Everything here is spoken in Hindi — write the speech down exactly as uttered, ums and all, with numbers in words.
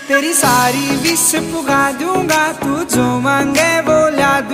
तेरी सारी विश पुगा दूंगा, तू जो मांगे वो ला